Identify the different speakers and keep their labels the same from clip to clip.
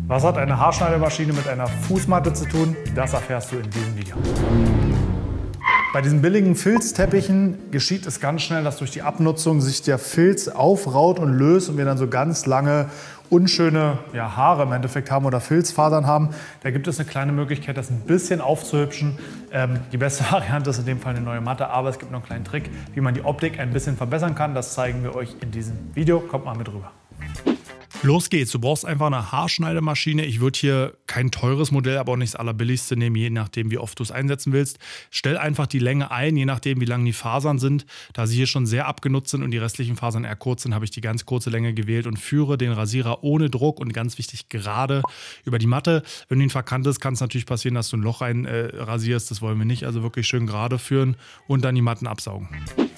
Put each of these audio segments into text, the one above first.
Speaker 1: Was hat eine Haarschneidemaschine mit einer Fußmatte zu tun? Das erfährst du in diesem Video. Bei diesen billigen Filzteppichen geschieht es ganz schnell, dass durch die Abnutzung sich der Filz aufraut und löst und wir dann so ganz lange unschöne Haare im Endeffekt haben oder Filzfasern haben. Da gibt es eine kleine Möglichkeit, das ein bisschen aufzuhübschen. Die beste Variante ist in dem Fall eine neue Matte, aber es gibt noch einen kleinen Trick, wie man die Optik ein bisschen verbessern kann. Das zeigen wir euch in diesem Video. Kommt mal mit rüber. Los geht's. Du brauchst einfach eine Haarschneidemaschine. Ich würde hier kein teures Modell, aber auch nicht das allerbilligste nehmen, je nachdem, wie oft du es einsetzen willst. Stell einfach die Länge ein, je nachdem, wie lang die Fasern sind. Da sie hier schon sehr abgenutzt sind und die restlichen Fasern eher kurz sind, habe ich die ganz kurze Länge gewählt und führe den Rasierer ohne Druck und ganz wichtig gerade über die Matte. Wenn du ihn verkannt ist, kann es natürlich passieren, dass du ein Loch rein rasierst. Das wollen wir nicht. Also wirklich schön gerade führen und dann die Matten absaugen.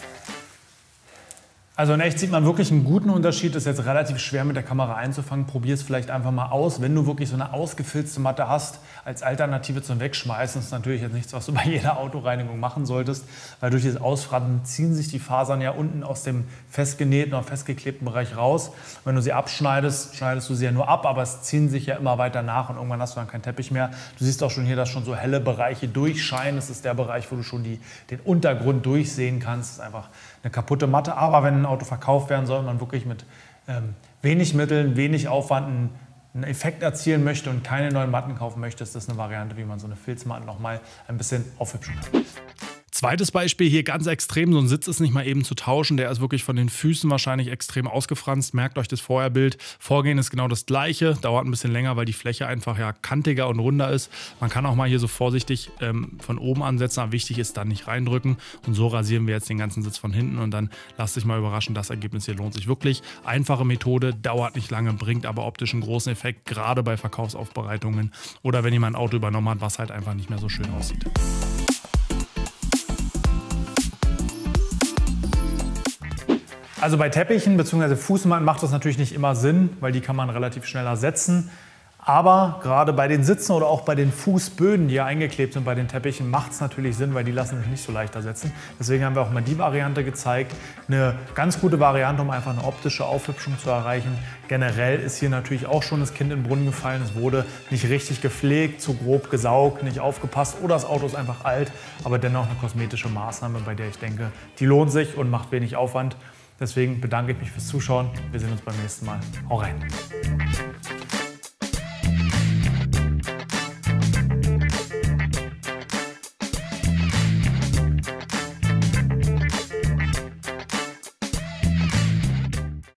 Speaker 1: Also in echt sieht man wirklich einen guten Unterschied. Das ist jetzt relativ schwer mit der Kamera einzufangen. Probier es vielleicht einfach mal aus. Wenn du wirklich so eine ausgefilzte Matte hast, als Alternative zum Wegschmeißen, ist natürlich jetzt nichts, was du bei jeder Autoreinigung machen solltest, weil durch dieses Ausfratten ziehen sich die Fasern ja unten aus dem festgenähten oder festgeklebten Bereich raus. Wenn du sie abschneidest, schneidest du sie ja nur ab, aber es ziehen sich ja immer weiter nach und irgendwann hast du dann keinen Teppich mehr. Du siehst auch schon hier, dass schon so helle Bereiche durchscheinen. Das ist der Bereich, wo du schon den Untergrund durchsehen kannst. Das ist einfach eine kaputte Matte, aber wenn ein Auto verkauft werden soll, man wirklich mit wenig Mitteln, wenig Aufwand einen Effekt erzielen möchte und keine neuen Matten kaufen möchte, ist das eine Variante, wie man so eine Filzmatte noch mal ein bisschen aufhübschen kann. Zweites Beispiel hier ganz extrem, so ein Sitz ist nicht mal eben zu tauschen, der ist wirklich von den Füßen wahrscheinlich extrem ausgefranst. Merkt euch das Vorherbild. Vorgehen ist genau das gleiche, dauert ein bisschen länger, weil die Fläche einfach kantiger und runder ist. Man kann auch mal hier so vorsichtig von oben ansetzen, aber wichtig ist dann nicht reindrücken. Und so rasieren wir jetzt den ganzen Sitz von hinten und dann lasst dich mal überraschen, das Ergebnis hier lohnt sich wirklich. Einfache Methode, dauert nicht lange, bringt aber optisch einen großen Effekt, gerade bei Verkaufsaufbereitungen oder wenn jemand ein Auto übernommen hat, was halt einfach nicht mehr so schön aussieht. Also bei Teppichen bzw. Fußmatten macht das natürlich nicht immer Sinn, weil die kann man relativ schnell ersetzen. Aber gerade bei den Sitzen oder auch bei den Fußböden, die ja eingeklebt sind bei den Teppichen, macht es natürlich Sinn, weil die lassen sich nicht so leicht ersetzen. Deswegen haben wir auch mal die Variante gezeigt. Eine ganz gute Variante, um einfach eine optische Aufhübschung zu erreichen. Generell ist hier natürlich auch schon das Kind in den Brunnen gefallen. Es wurde nicht richtig gepflegt, zu grob gesaugt, nicht aufgepasst oder das Auto ist einfach alt. Aber dennoch eine kosmetische Maßnahme, bei der ich denke, die lohnt sich und macht wenig Aufwand. Deswegen bedanke ich mich fürs Zuschauen. Wir sehen uns beim nächsten Mal. Hau rein!